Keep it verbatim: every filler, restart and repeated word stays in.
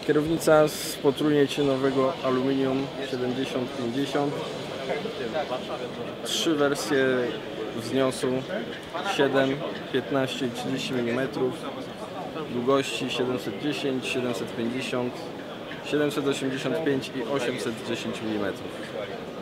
Kierownica z potrójnie cienowego aluminium siedemdziesiąt pięćdziesiąt. Trzy wersje wzniosu siedem, piętnaście i trzydzieści milimetrów. Długości siedemset dziesięć, siedemset pięćdziesiąt, siedemset osiemdziesiąt pięć i osiemset dziesięć milimetrów.